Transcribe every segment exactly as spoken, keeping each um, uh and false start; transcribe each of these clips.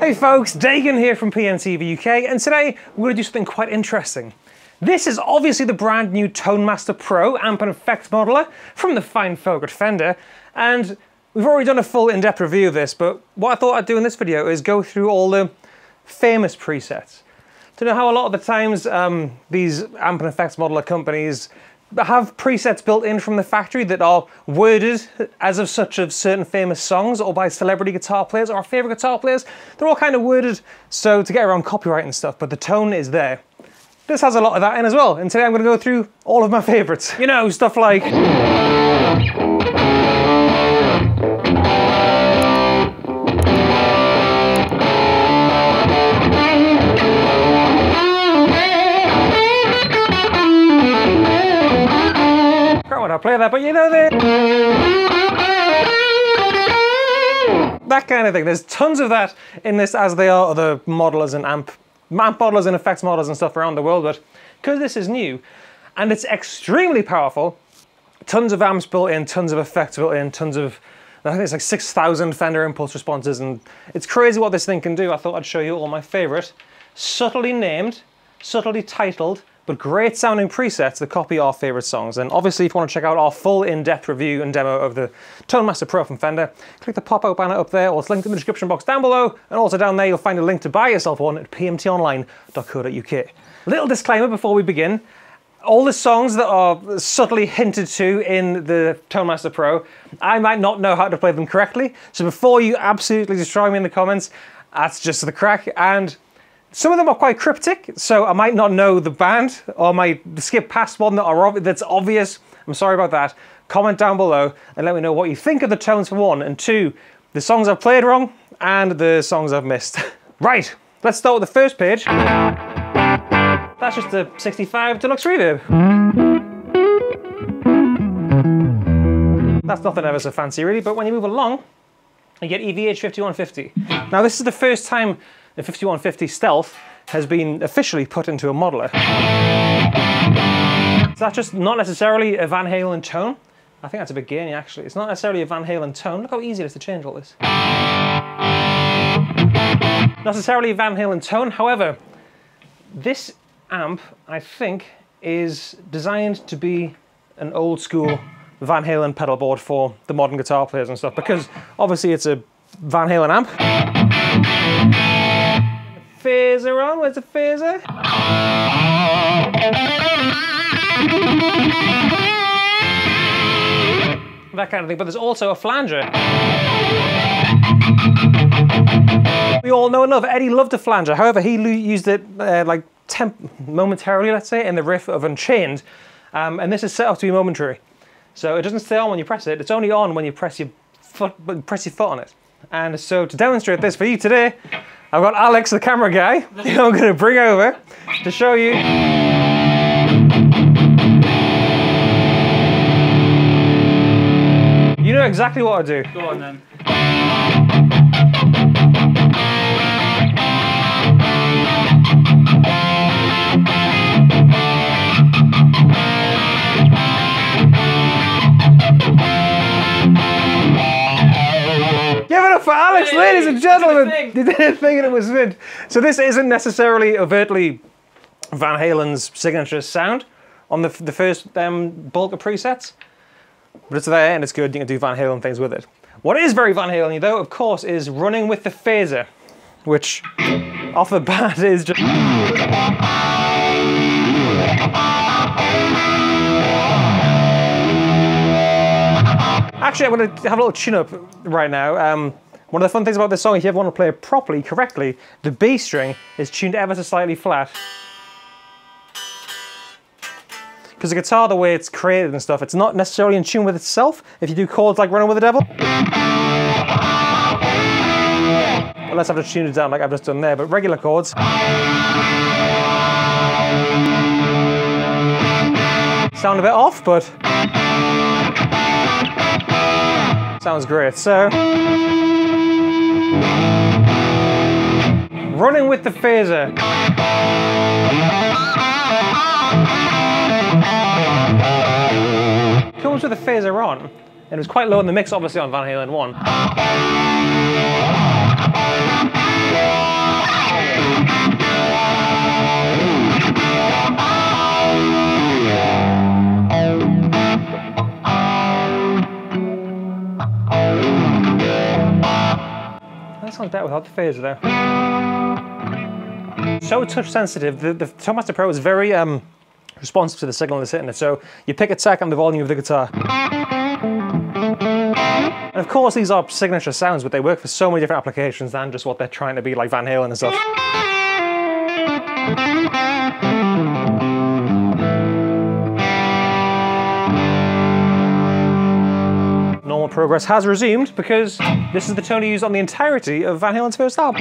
Hey folks, Dagan here from P M T V U K, and today we're going to do something quite interesting. This is obviously the brand new Tone Master Pro amp and effects modeler from the fine folk at Fender, and we've already done a full in-depth review of this, but what I thought I'd do in this video is go through all the famous presets. To know how a lot of the times um, these amp and effects modeler companies have presets built in from the factory that are worded as of such of certain famous songs or by celebrity guitar players or our favorite guitar players. They're all kind of worded so to get around copyright and stuff, but the tone is there. This has a lot of that in as well, and today I'm going to go through all of my favorites. You know, stuff like I play that, but you know that that kind of thing. There's tons of that in this, as they are other modelers and amp amp modelers and effects modelers and stuff around the world. But because this is new and it's extremely powerful, tons of amps built in, tons of effects built in, tons of, I think it's like six thousand Fender impulse responses, and it's crazy what this thing can do. I thought I'd show you all my favorite, subtly named, subtly titled, but great sounding presets that copy our favorite songs. And obviously if you want to check out our full in-depth review and demo of the Tone Master Pro from Fender, click the pop-out banner up there, or it's linked in the description box down below, and also down there you'll find a link to buy yourself one at p m t online dot co dot u k. Little disclaimer before we begin, all the songs that are subtly hinted to in the Tone Master Pro, I might not know how to play them correctly, so before you absolutely destroy me in the comments, that's just the crack. And some of them are quite cryptic, so I might not know the band, or I might skip past one that are that's obvious. I'm sorry about that. Comment down below and let me know what you think of the tones for one, and two, the songs I've played wrong and the songs I've missed. Right, let's start with the first page. That's just a sixty-five Deluxe Reverb. That's nothing ever so fancy really, but when you move along, you get E V H fifty-one fifty. Now this is the first time the fifty-one fifty Stealth has been officially put into a modeler. So that's just not necessarily a Van Halen tone. I think that's a bit gainy actually. It's not necessarily a Van Halen tone. Look how easy it is to change all this. Not necessarily a Van Halen tone, however, this amp, I think, is designed to be an old school Van Halen pedal board for the modern guitar players and stuff, because obviously it's a Van Halen amp. Phaser on, where's the phaser? That kind of thing, but there's also a flanger. We all know enough, Eddie loved a flanger, however he used it uh, like temp momentarily, let's say, in the riff of Unchained, um, and this is set up to be momentary. So it doesn't stay on when you press it, it's only on when you press your foot, press your foot on it. And so to demonstrate this for you today, I've got Alex, the camera guy, who I'm going to bring over to show you. You know exactly what I do. Go on then. Give it up for Alex, hey, ladies and gentlemen! He did a thing and it was mint. So this isn't necessarily overtly Van Halen's signature sound on the, the first um, bulk of presets, but it's there and it's good. You can do Van Halen things with it. What is very Van Halen though, of course, is running with the phaser, which off the bat is just... Actually, I'm going to have a little tune-up right now. Um, one of the fun things about this song, if you ever want to play it properly, correctly, the bass string is tuned ever so slightly flat. Because the guitar, the way it's created and stuff, it's not necessarily in tune with itself. If you do chords like Running with the Devil. Unless I've just tuned it down like I've just done there, but regular chords. Sound a bit off, but sounds great. So, running with the phaser. Comes with the phaser on, and it was quite low in the mix, obviously on Van Halen one. can't do it without the phaser there. So touch sensitive. The, the Tone Master Pro is very um, responsive to the signal that's hitting it. So you pick a tack on the volume of the guitar. And of course these are signature sounds, but they work for so many different applications than just what they're trying to be, like Van Halen and stuff. Normal progress has resumed because this is the tone he used on the entirety of Van Halen's first album.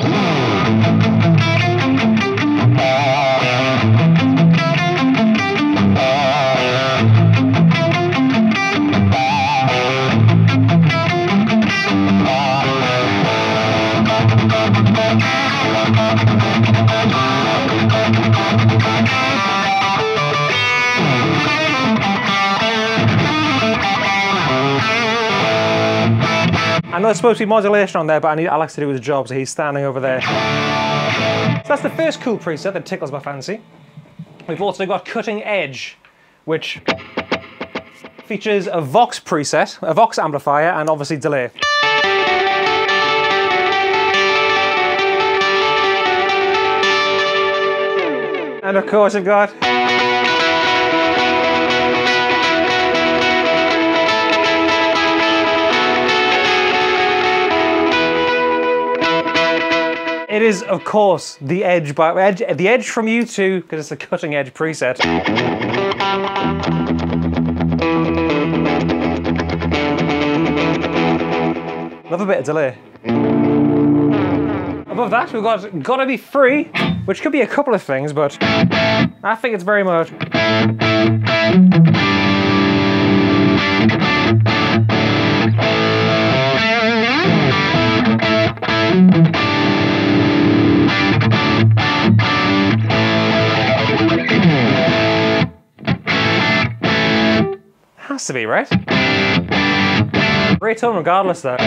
I know there's supposed to be modulation on there, but I need Alex to do his job, so he's standing over there. So that's the first cool preset that tickles my fancy. We've also got Cutting Edge, which features a Vox preset, a Vox amplifier, and obviously delay. And of course you've got it is, of course, the Edge, by, edge the Edge from U two, because it's a Cutting Edge preset. Love a bit of delay. Above that, we've got Gotta Be Free, which could be a couple of things, but I think it's very much. Has to be, right? Great tone regardless though.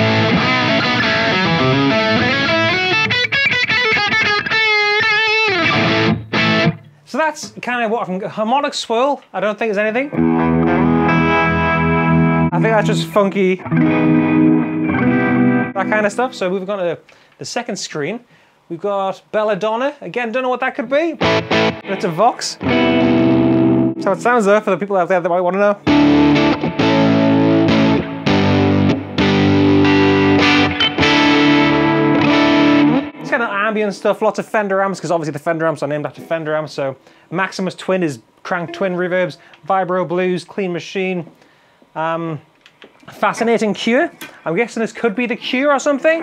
So that's kind of what from harmonic swirl. I don't think there's anything. I think that's just funky, that kind of stuff. So we've got a, the second screen. We've got Belladonna. Again, don't know what that could be, but it's a Vox. So it sounds though for the people out there that might want to know. It's kind of ambient stuff, lots of Fender amps, because obviously the Fender amps are named after Fender amps. So Maximus Twin is cranked twin reverbs, Vibro Blues, Clean Machine. Um, fascinating Cure. I'm guessing this could be the Cure or something.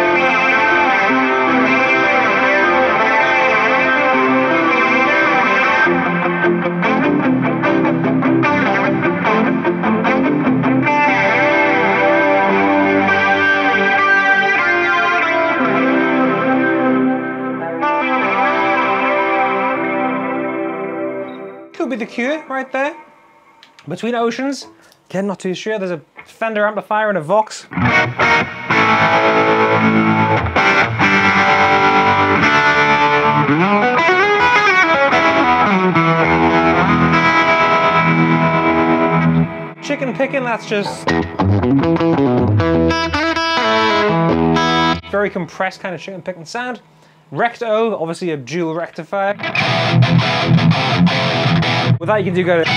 Could be the Cure right there. Between Oceans. Again, not too sure. There's a Fender amplifier and a Vox. Chicken picking, that's just very compressed kind of chicken picking sound. Recto, obviously a dual rectifier. With that you can do go to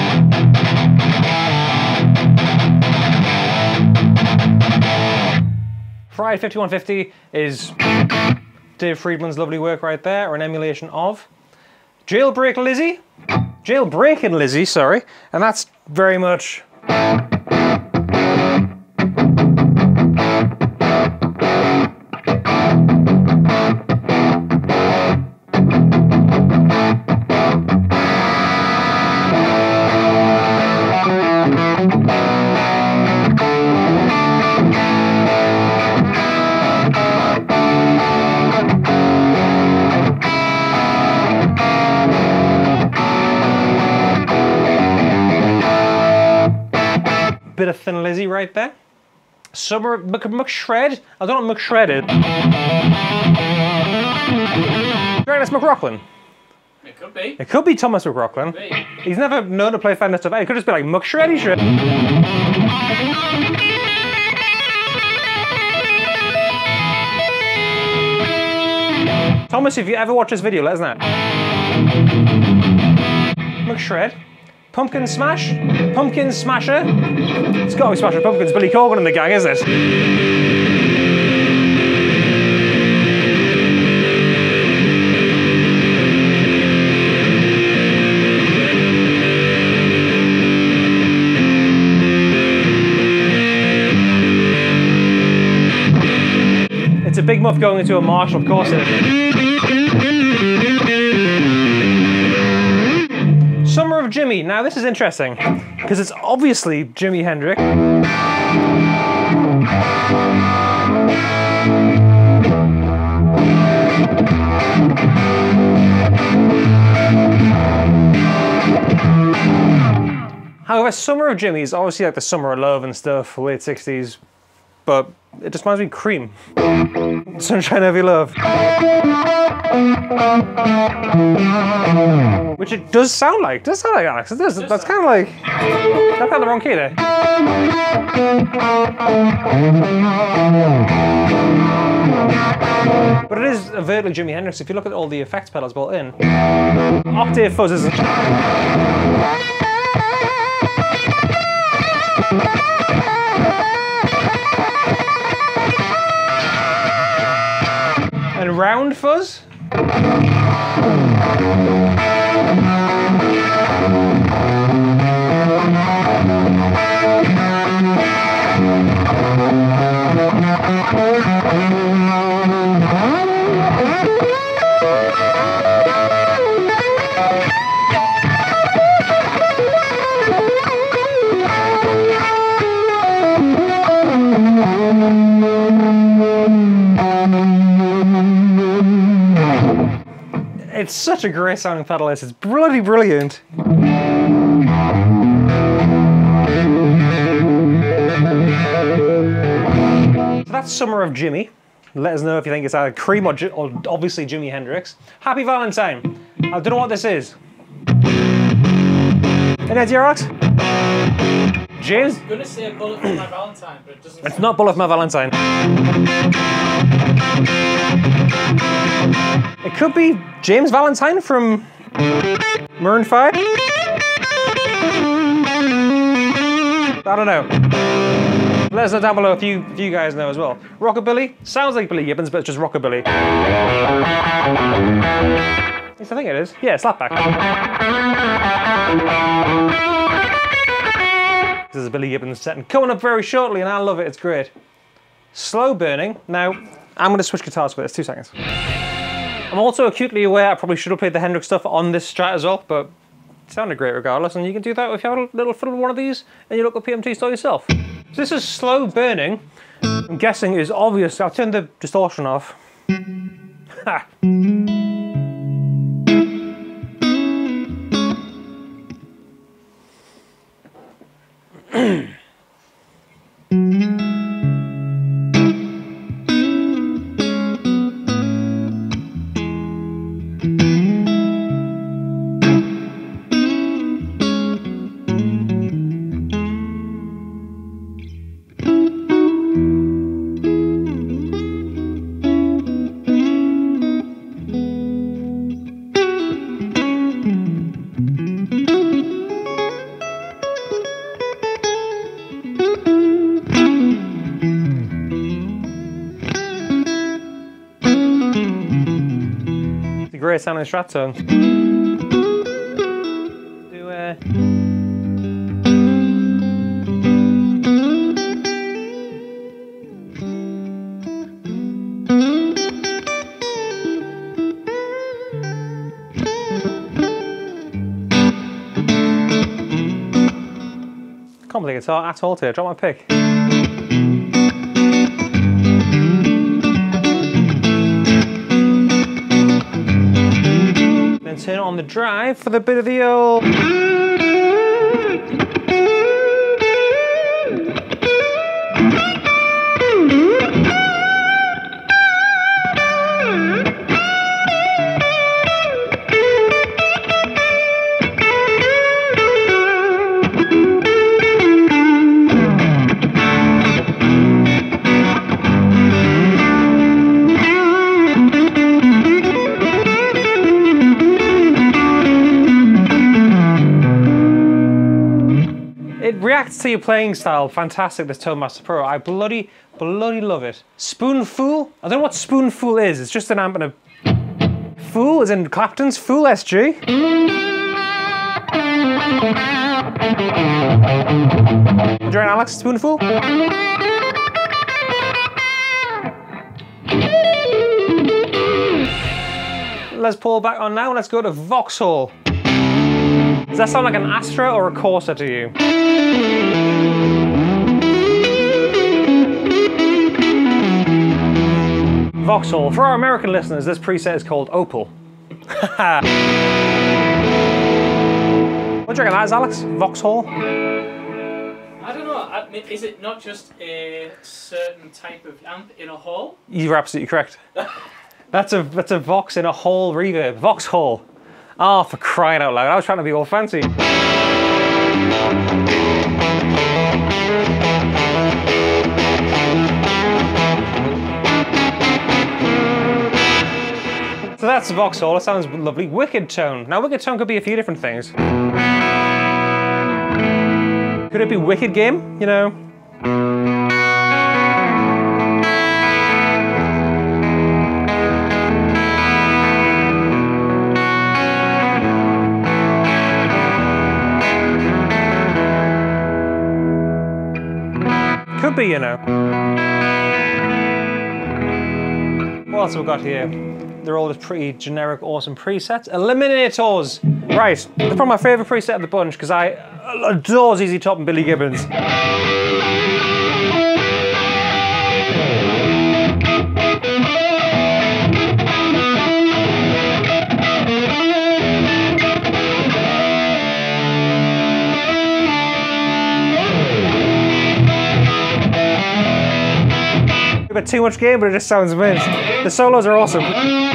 Fried fifty-one fifty is Dave Friedman's lovely work right there, or an emulation of. Jailbreak Lizzie, Jailbreaking Lizzie, sorry, and that's very much bit of Thin Lizzy right there. Summer McShred. I don't know what McShred is. Do you reckon it's McRocklin? It could be. It could be Thomas McRocklin. Could be. He's never known to play Fender stuff. It could just be like McShreddy shred. Thomas, if you ever watch this video, let us know. McShred. Pumpkin Smash? Pumpkin Smasher? It's got to be Smasher Pumpkins. Billy Corgan and the gang, isn't it? It's a big muff going into a Marshall, of course it is. Summer of Jimmy. Now this is interesting, because it's obviously Jimi Hendrix. However, Summer of Jimmy is obviously like the Summer of Love and stuff, late sixties, but it just reminds me of Cream. Sunshine of Your Love. Which it does sound like. It does sound like Alex. It does. It That's kind of like... That's kind of the wrong key there. But it is overtly Jimi Hendrix. If you look at all the effects pedals built in. Octave fuzz isn't... And round fuzz? It's such a great sounding pedal, it's bloody brilliant. So that's Summer of Jimmy. Let us know if you think it's either Cream or, or obviously Jimi Hendrix. Happy Valentine. I don't know what this is. Any idea, Alex? James? I was gonna say a Bullet for My Valentine, but it doesn't. It's not Bullet for My Valentine. It could be James Valentine from Maroon five? I don't know. Let us know down below if you, if you guys know as well. Rockabilly? Sounds like Billy Gibbons, but it's just Rockabilly. Yes, I think it is. Yeah, Slapback. This is a Billy Gibbons set and coming up very shortly, and I love it, it's great. Slow burning. Now, I'm going to switch guitars for this, two seconds. I'm also acutely aware I probably should have played the Hendrix stuff on this Strat as well, but it sounded great regardless, and you can do that if you have a little fiddle with one of these and you look at P M T store yourself. So this is slow burning. I'm guessing is obvious. I'll turn the distortion off. Ha! Great sounding Strat tone. Do uh... Can't play guitar at all today. Drop my pick. Turn on the drive for the bit of the old. adapts to your playing style. Fantastic, this Tone Master Pro. I bloody, bloody love it. Spoonful? I don't know what Spoonful is. It's just an amp and a... Fool, as in Clapton's Fool S G. Do you reckon Alex Spoonful? Let's pull back on now. Let's go to Vauxhall. Does that sound like an Astra or a Corsa to you? Vauxhall. For our American listeners, this preset is called Opal. What do you reckon that is, Alex? Vauxhall? I don't know. I mean, is it not just a certain type of amp in a hall? You're absolutely correct. That's a that's a Vox in a hall reverb. Vauxhall. Oh, for crying out loud! I was trying to be all fancy. So that's Vauxhall. It sounds lovely. Wicked Tone. Now, Wicked Tone could be a few different things. Could it be Wicked Game? You know. Could be, you know. What else have we got here? They're all just pretty generic, awesome presets. Eliminators! Right, they're probably my favourite preset of the bunch because I adore Z Z Top and Billy Gibbons. A bit too much game, but it just sounds amazing. The solos are awesome.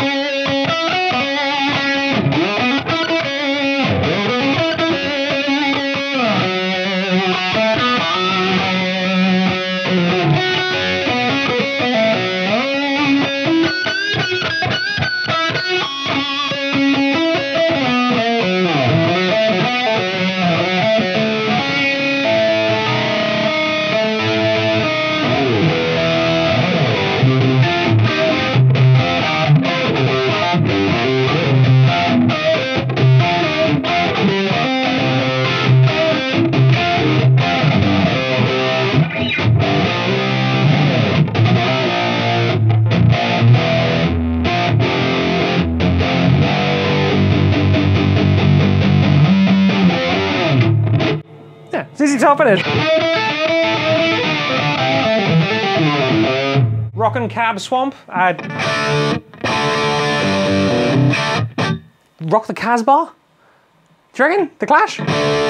Z Z Top in it. Rockin' Cab Swamp. I'd rock the Casbah. Do you reckon? The Clash?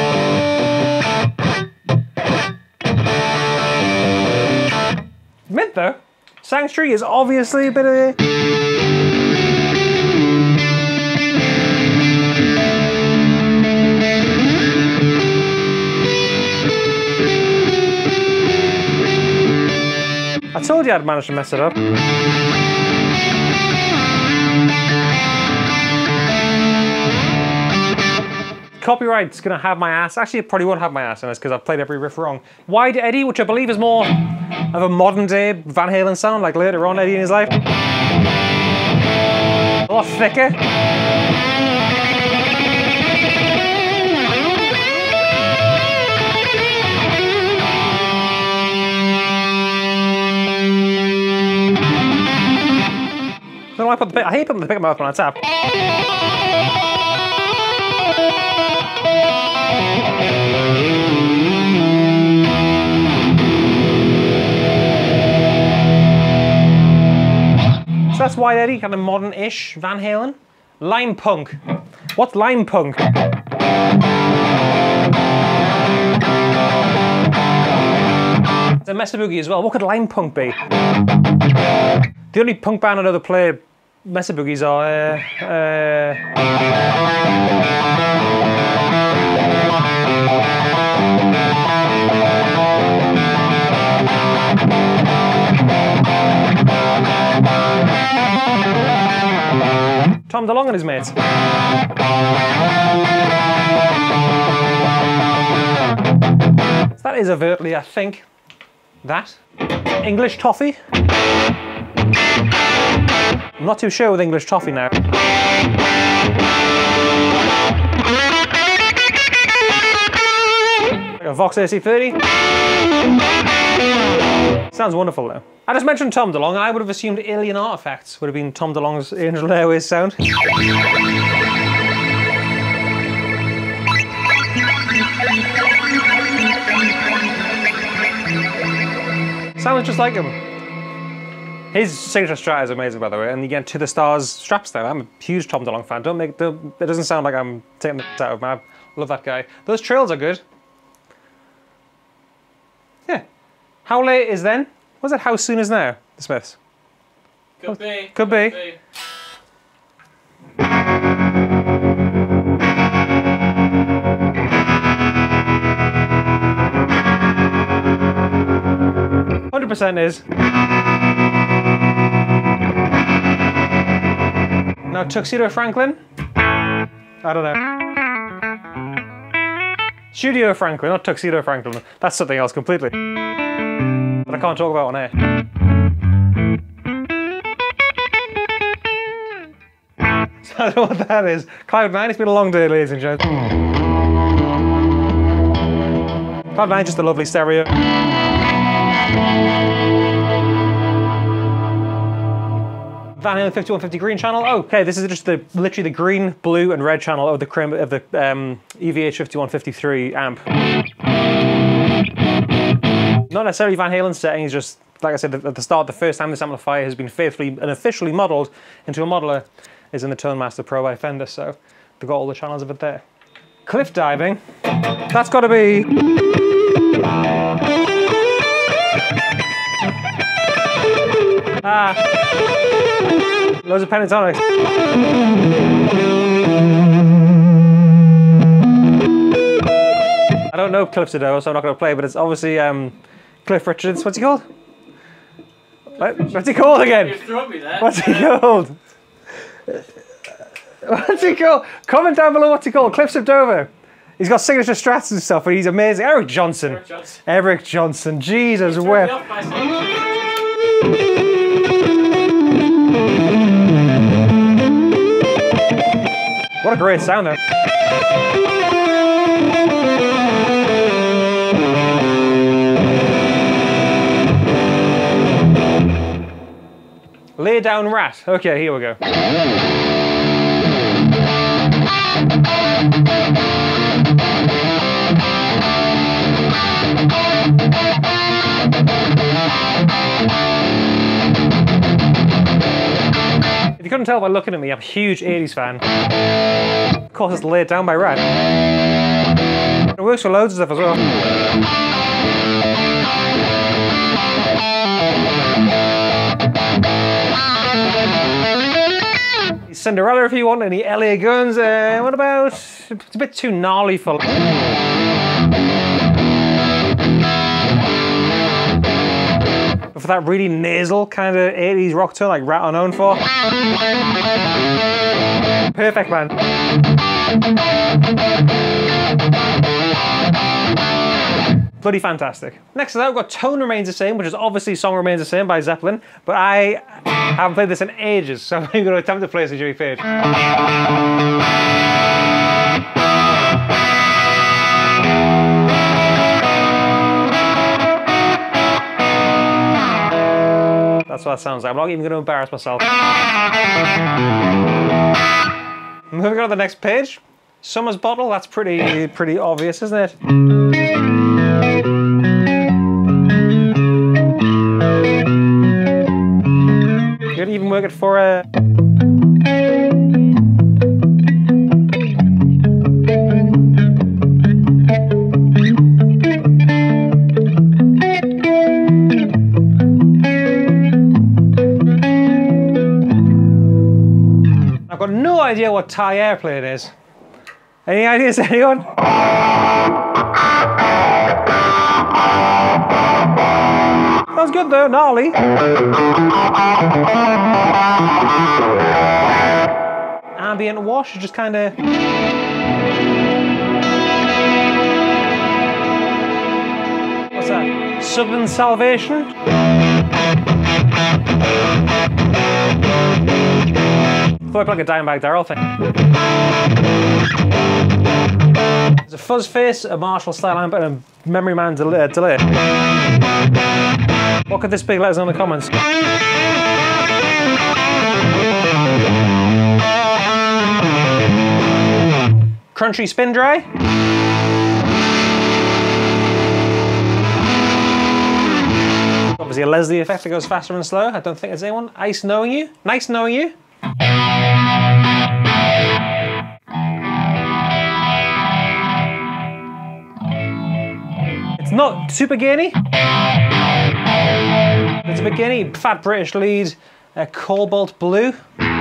Mint though. Sanctuary is obviously a bit of a... I told you I'd managed to mess it up. Copyright's gonna have my ass. Actually, it probably won't have my ass in this because I've played every riff wrong. Wide Eddie, which I believe is more of a modern day Van Halen sound, like later on Eddie in his life. A lot thicker. I don't know why I put the pick. I hate putting the pick up my mouth when I tap. So that's Wide Eddie, kind of modern-ish Van Halen. Lime Punk. What's Lime Punk? It's a Mesa Boogie as well. What could Lime Punk be? The only punk band I know that play Mesa Boogies are... Uh, uh... Tom DeLonge and his mates. Is that That is overtly, I think, that. English toffee. I'm not too sure with English toffee now. A Vox A C thirty. Sounds wonderful though. I just mentioned Tom DeLonge, and I would have assumed Alien Artifacts would have been Tom DeLonge's Angel Airways sound. Sounds just like him. His signature Strat is amazing, by the way, and you get To the Stars straps there. I'm a huge Tom DeLonge fan. Don't make don't, it doesn't sound like I'm taking the out of him. I love that guy. Those trails are good. Yeah. How late is then? Was it how soon is now? The Smiths. Could be. Could, could be. be. one hundred percent is. Now Tuxedo Franklin? I don't know. Studio Franklin, not Tuxedo Franklin. That's something else completely. But I can't talk about on air. So I don't know what that is. Cloud nine, it's been a long day, ladies and gents. Cloud nine, just a lovely stereo. Van Halen fifty-one fifty green channel. Oh, okay, this is just the literally the green, blue, and red channel of the crim of the um, E V H fifty-one fifty-three amp. Not necessarily Van Halen setting. He's just, like I said at the start, the first time this amplifier has been faithfully and officially modelled into a modeler is in the Tone Master Pro by Fender. So they've got all the channels of it there. Cliff diving. That's got to be. Ah. Loads of pentatonics. I don't know Cliff Sedona, so I'm not going to play, but it's obviously um, Cliff Richards. What's he called? What? What's he called again? You threw me there. What's he called? What's he called? Comment down below what's he called. Cliff Sedona. He's got signature strats and stuff, but he's amazing. Eric Johnson. Eric Johnson. Eric Johnson. Jesus, where? What a great sound there. Lay down rat. Okay, here we go. If you couldn't tell by looking at me, I'm a huge eighties fan. Of course, it's laid down by Rat. It works for loads of stuff as well. Cinderella if you want, any L A Guns. Uh, what about? It's a bit too gnarly for. For that really nasal kind of eighties rock tone like Rat are known for. Perfect, man. Bloody fantastic. Next to that, we've got Tone Remains the Same, which is obviously Song Remains the Same by Zeppelin, but I haven't played this in ages, so I'm going to attempt to play this with Jimmy Page. That's what that sounds like. I'm not even going to embarrass myself. Moving on to the next page. Summer's Bottle. That's pretty, pretty obvious, isn't it? You could even work it for a. I've got no idea what Thai airplane is. Any ideas, anyone? Sounds good though, gnarly. Ambient wash, just kind of. Southern Salvation. Thought I'd play like a Dimebag Darrell thing. There's a fuzz face, a Marshall style amp, and a Memory Man delay. delay. What could this be? Let us know in the comments. Crunchy spin dry. Obviously a Leslie effect that goes faster and slower. I don't think there's anyone. Nice knowing you. Nice knowing you. It's not super gainy. It's a bit gainy. Fat British lead, uh, cobalt blue.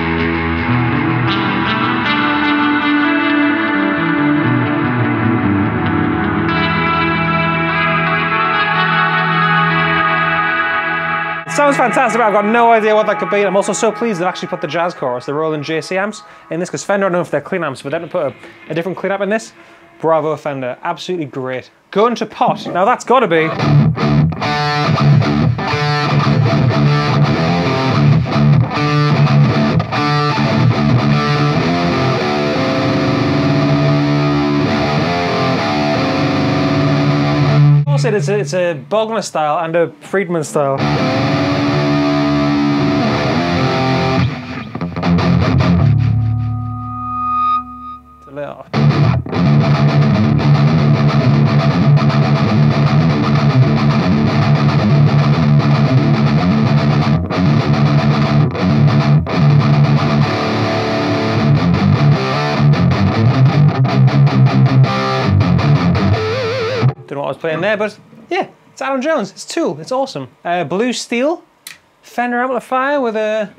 Sounds fantastic, but I've got no idea what that could be. I'm also so pleased they've actually put the jazz chorus, the Roland J C amps, in this, because Fender, I don't know if they're clean amps, but they didn't put a, a different clean amp in this. Bravo, Fender. Absolutely great. Going to pot. Now that's got to be... Also, it's a, it's a Bogner style and a Friedman style. It's a little... Don't know what I was playing there, but yeah, it's Adam Jones, it's Tool, it's awesome. Uh, blue steel, Fender amplifier with a...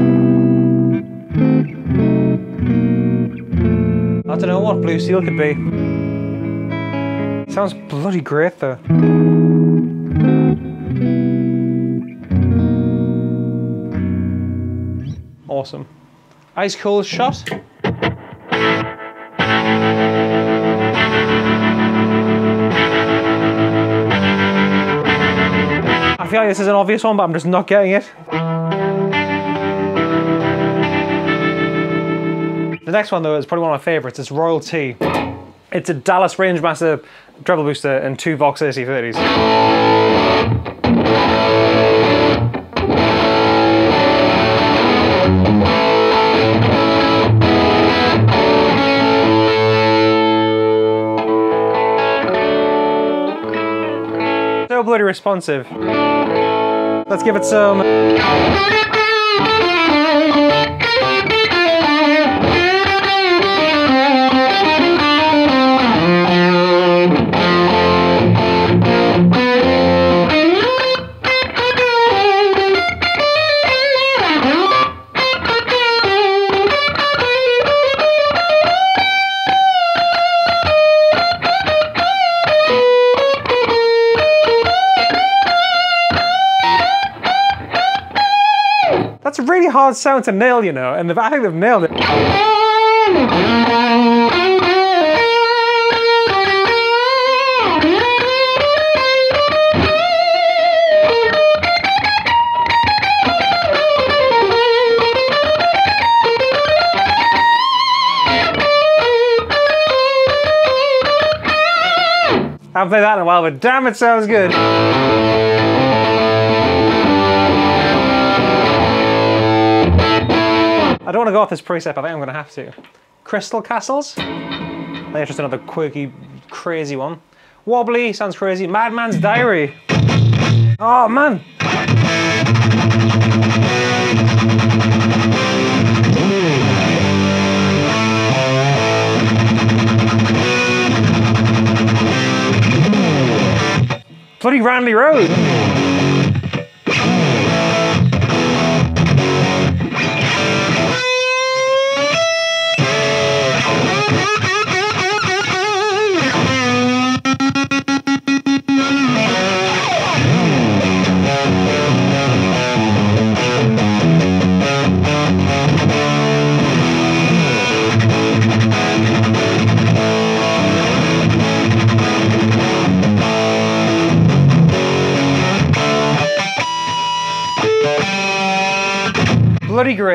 I don't know what blue steel could be. Sounds bloody great though. Awesome. Ice cold shot. I feel like this is an obvious one, but I'm just not getting it. The next one though is probably one of my favourites. It's Royal T. It's a Dallas Rangemaster treble booster and two Vox A C thirties. So bloody responsive. Let's give it some... That's a really hard sound to nail, you know, and I think they've nailed it. I haven't played that in a while, but damn, it sounds good. I don't want to go off this preset, but I think I'm going to have to. Crystal Castles. I think it's just another quirky, crazy one. Wobbly, sounds crazy. Madman's Diary. Oh, man. Bloody Randy Road.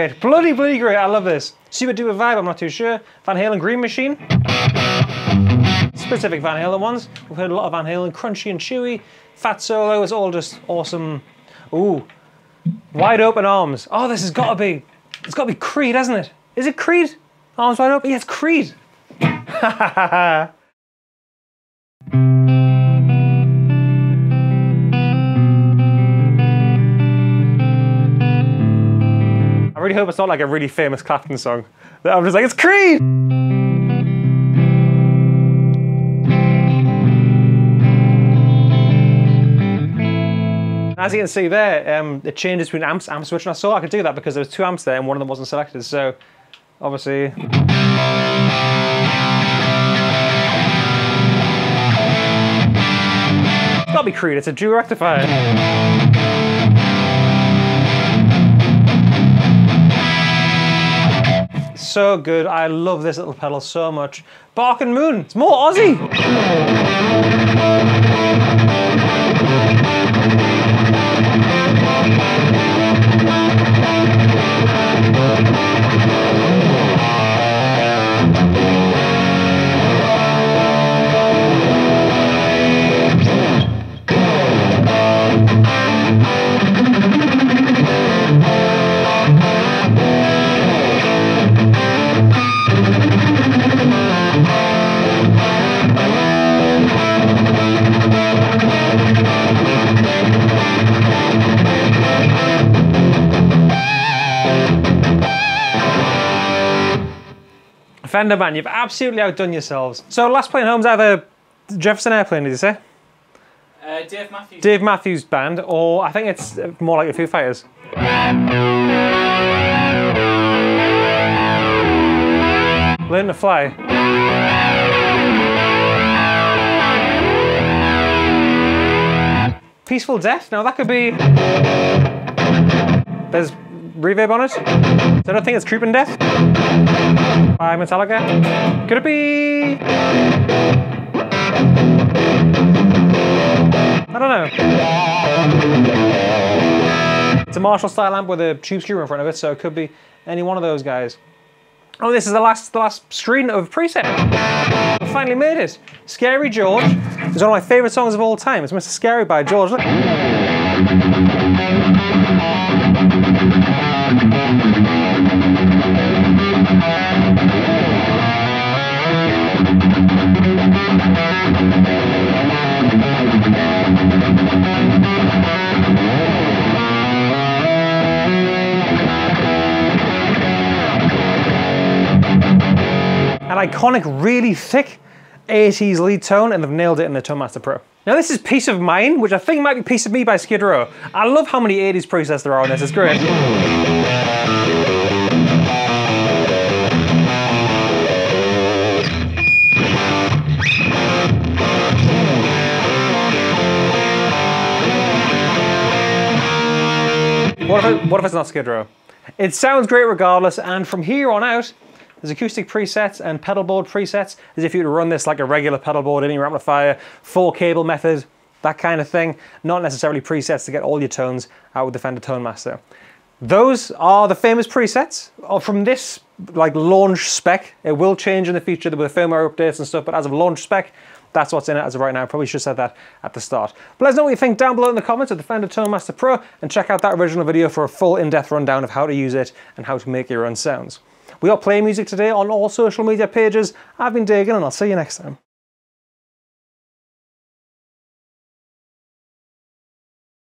great. Bloody, bloody great. I love this. Super duper vibe, I'm not too sure. Van Halen Green Machine. Specific Van Halen ones. We've heard a lot of Van Halen. Crunchy and chewy. Fat solo. It's all just awesome. Ooh. Wide open arms. Oh, this has got to be... It's got to be Creed, hasn't it? Is it Creed? Arms wide open? Yeah, it's Creed. I really hope it's not like a really famous Clapton song. I'm just like, it's Creed! As you can see there, um, it changes between amps, amp switch, and I saw I could do that because there was two amps there and one of them wasn't selected, so obviously... It's gotta be Creed, it's a dual rectifier. So good, I love this little pedal so much. Bark and Moon, it's more Aussie! Fender, man, you've absolutely outdone yourselves. So last playing home's either Jefferson Airplane, did you say? Uh, Dave Matthews. Dave Matthews Band, or I think it's more like the Foo Fighters. Learn to Fly. Peaceful Death, now that could be... There's reverb on it. So I don't think it's Creeping Death by Metallica. Could it be? I don't know. It's a Marshall style amp with a tube screamer in front of it, so it could be any one of those guys. Oh, this is the last, the last screen of preset. I finally made it. Scary George is one of my favourite songs of all time. It's Mister Scary by George. Look. An iconic, really thick eighties lead tone, and they've nailed it in the Tone Master Pro. Now this is Peace of Mind, which I think might be Piece of Me by Skid Row. I love how many eighties presets there are on this, it's great. What if, it, what if it's not Skid Row? It sounds great regardless, and from here on out, there's acoustic presets and pedal board presets, as if you would run this like a regular pedal board in your amplifier, four cable method, that kind of thing. Not necessarily presets to get all your tones out with the Fender Tone Master. Those are the famous presets from this like launch spec. It will change in the future with firmware updates and stuff, but as of launch spec, that's what's in it as of right now. I probably should have said that at the start. But let us know what you think down below in the comments of the Fender Tone Master Pro, and check out that original video for a full in-depth rundown of how to use it and how to make your own sounds. We are playing music today on all social media pages. I've been Dagan, and I'll see you next time.